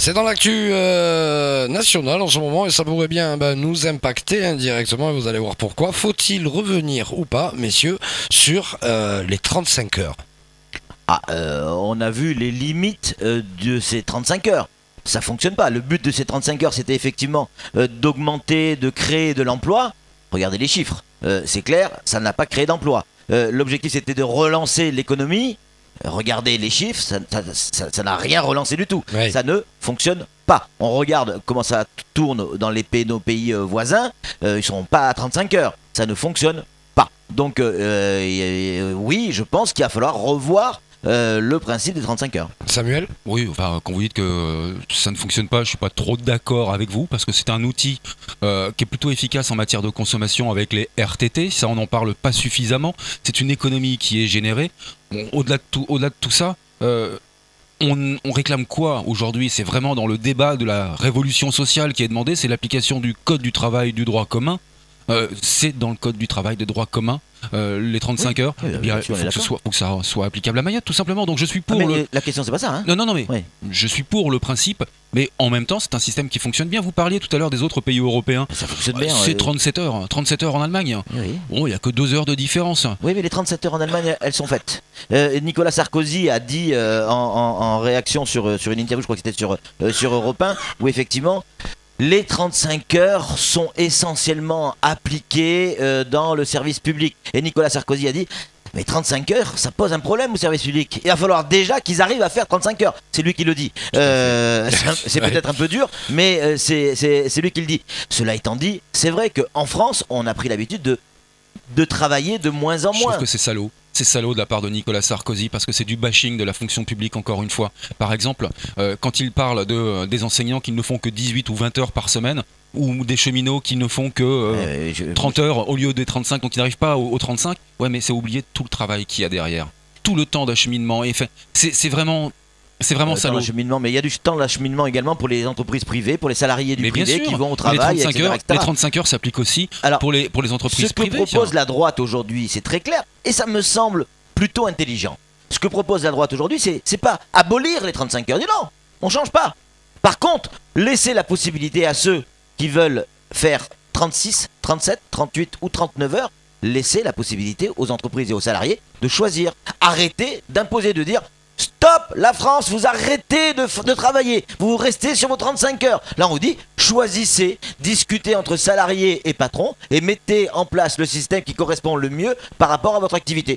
C'est dans l'actu nationale en ce moment et ça pourrait bien nous impacter indirectement et vous allez voir pourquoi. Faut-il revenir ou pas, messieurs, sur les 35 heures? On a vu les limites de ces 35 heures. Ça fonctionne pas. Le but de ces 35 heures, c'était effectivement d'augmenter, de créer de l'emploi. Regardez les chiffres. C'est clair, ça n'a pas créé d'emploi. L'objectif, c'était de relancer l'économie. Regardez les chiffres, ça n'a rien relancé du tout. Ouais. Ça ne fonctionne pas. On regarde comment ça tourne dans nos pays voisins. Ils sont pas à 35 heures. Ça ne fonctionne pas. Donc, oui, je pense qu'il va falloir revoir le principe des 35 heures. Samuel? Oui, enfin, quand vous dites que ça ne fonctionne pas, je suis pas trop d'accord avec vous parce que c'est un outil qui est plutôt efficace en matière de consommation avec les RTT. Ça, on n'en parle pas suffisamment. C'est une économie qui est générée. Bon, au-delà de tout ça, on réclame quoi aujourd'hui? C'est vraiment dans le débat de la révolution sociale qui est demandé, c'est l'application du code du travail du droit commun. C'est dans le code du travail des droits communs les 35 heures. Oui, Il faut que ça soit applicable à Mayotte tout simplement. Donc je suis pour la question c'est pas ça, hein. Non mais Oui. je suis pour le principe, mais en même temps c'est un système qui fonctionne bien. Vous parliez tout à l'heure des autres pays européens. Ça fonctionne bien. C'est 37 heures en Allemagne. Oui. Bon, il n'y a que 2 heures de différence. Oui, mais les 37 heures en Allemagne, elles sont faites. Nicolas Sarkozy a dit en réaction sur une interview, je crois que c'était sur Europe 1, où effectivement les 35 heures sont essentiellement appliquées dans le service public. Et Nicolas Sarkozy a dit: mais 35 heures, ça pose un problème au service public. Il va falloir déjà qu'ils arrivent à faire 35 heures. C'est lui qui le dit. C'est peut-être un peu dur, mais c'est lui qui le dit. Cela étant dit, c'est vrai qu'en France, on a pris l'habitude de travailler de moins en Je moins. trouve que c'est salaud. C'est salaud de la part de Nicolas Sarkozy parce que c'est du bashing de la fonction publique encore une fois. Par exemple, quand il parle des enseignants qui ne font que 18 ou 20 heures par semaine ou des cheminots qui ne font que 30 heures au lieu des 35, donc ils n'arrivent pas aux 35, ouais mais c'est oublier tout le travail qu'il y a derrière. Tout le temps d'acheminement. C'est vraiment salaud. L'acheminement, mais il y a du temps d'acheminement également pour les entreprises privées, pour les salariés du Mais bien privé sûr, qui vont au travail, etc. les 35 heures s'appliquent aussi pour les entreprises privées. Ce que propose la droite aujourd'hui, c'est très clair, et ça me semble plutôt intelligent. Ce que propose la droite aujourd'hui, c'est pas abolir les 35 heures. Dis non, on change pas. Par contre, laisser la possibilité à ceux qui veulent faire 36, 37, 38 ou 39 heures, laisser la possibilité aux entreprises et aux salariés de choisir. Arrêtez d'imposer, de dire: stop, la France, vous arrêtez de travailler, vous restez sur vos 35 heures. Là, on vous dit: choisissez, discutez entre salariés et patrons et mettez en place le système qui correspond le mieux par rapport à votre activité.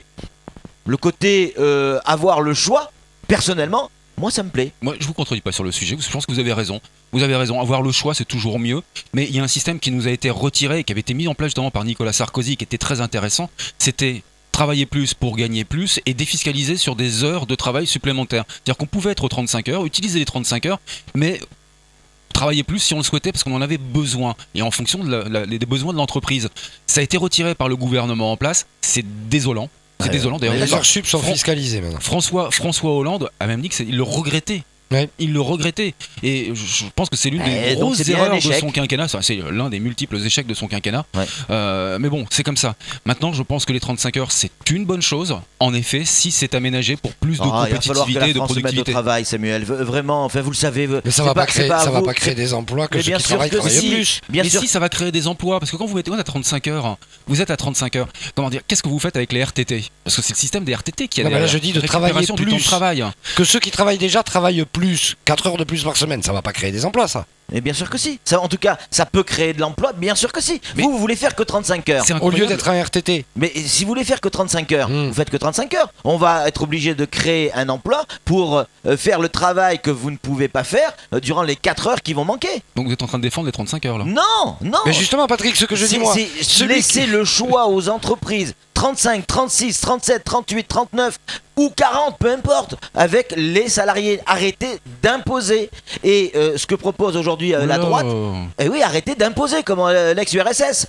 Le côté avoir le choix, personnellement, moi ça me plaît. Moi je vous contredis pas sur le sujet, je pense que vous avez raison. Vous avez raison, avoir le choix c'est toujours mieux, mais il y a un système qui nous a été retiré, qui avait été mis en place justement par Nicolas Sarkozy, qui était très intéressant, c'était travailler plus pour gagner plus et défiscaliser sur des heures de travail supplémentaires. C'est-à-dire qu'on pouvait être aux 35 heures, utiliser les 35 heures, mais travailler plus si on le souhaitait parce qu'on en avait besoin et en fonction des besoins de l'entreprise. Ça a été retiré par le gouvernement en place, c'est désolant. C'est désolant d'ailleurs. Les heures sup sont fiscalisées maintenant. François Hollande a même dit qu'il le regrettait. Ouais. Il le regrettait. Et je pense que c'est l'une des grosses erreurs de son quinquennat. C'est l'un des multiples échecs de son quinquennat. Ouais. Mais bon, c'est comme ça. Maintenant, je pense que les 35 heures, c'est une bonne chose. En effet, si c'est aménagé pour plus de compétitivité et de productivité. Se mette au travail, Samuel. Vraiment, enfin, vous le savez. Mais ça va pas créer des emplois que ceux qui travaillent plus. Mais si, ça va créer des emplois. Parce que quand vous êtes à 35 heures, vous êtes à 35 heures. Comment dire? Qu'est-ce que vous faites avec les RTT? Parce que c'est le système des RTT qui a là, je dis de travailler plus. Du temps de travail. Que ceux qui travaillent déjà travaillent plus. 4 heures de plus par semaine, ça va pas créer des emplois, ça. Mais bien sûr que si. Ça, en tout cas, ça peut créer de l'emploi, bien sûr que si. Mais vous voulez faire que 35 heures. Au lieu d'être un RTT. Mais si vous voulez faire que 35 heures, vous faites que 35 heures. On va être obligé de créer un emploi pour faire le travail que vous ne pouvez pas faire durant les 4 heures qui vont manquer. Donc vous êtes en train de défendre les 35 heures là? Non. Mais justement, Patrick, ce que je dis moi, c'est laisser le choix aux entreprises. 35, 36, 37, 38, 39 ou 40, peu importe, avec les salariés. Arrêtez d'imposer. Et ce que propose aujourd'hui la droite, oui, arrêtez d'imposer comme l'ex-URSS.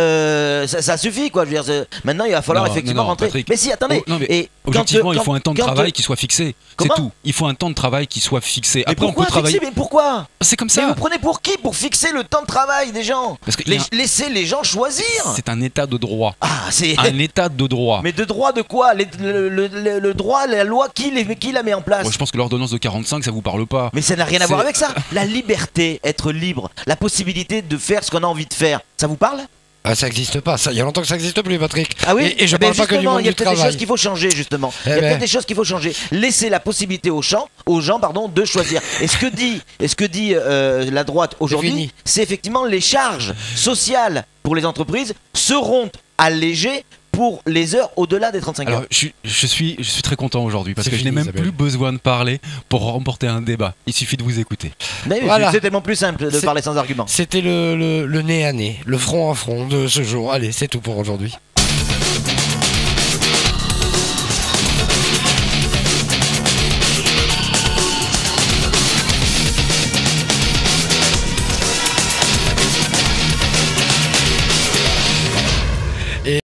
Ça suffit, quoi. Je veux dire, maintenant, il va falloir effectivement rentrer. Patrick. Mais si, attendez. Objectivement, il faut un temps de travail qui soit fixé. C'est tout. Il faut un temps de travail qui soit fixé. Mais après, pourquoi on peut travailler. Mais pourquoi? C'est comme ça. Mais vous prenez pour qui pour fixer le temps de travail des gens? Parce que laissez les gens choisir. C'est un état de droit. Ah, c'est un état état de droit. Mais de droit de quoi? Le droit, la loi, qui la met en place? Moi, je pense que l'ordonnance de 45, ça vous parle pas. Mais ça n'a rien à voir avec ça. La liberté, être libre, la possibilité de faire ce qu'on a envie de faire, ça vous parle? Ah, ça n'existe pas, ça. Il y a longtemps que ça n'existe plus, Patrick. Ah oui. Et je parle pas que du monde il y a du peut-être des travail. choses qu'il faut changer, justement. Eh Il y a ben. peut-être des choses qu'il faut changer. Laisser la possibilité aux gens, de choisir. Et ce que dit la droite aujourd'hui, fini. c'est effectivement les charges sociales pour les entreprises seront allégées pour les heures au-delà des 35 Alors, heures. je suis très content aujourd'hui parce C'est que je n'ai fini, même Isabelle. plus besoin de parler pour remporter un débat. Il suffit de vous écouter. Mais Voilà. c'est tellement plus simple de C'est- parler sans argument. C'était le nez à nez, le front à front de ce jour. Allez, c'est tout pour aujourd'hui.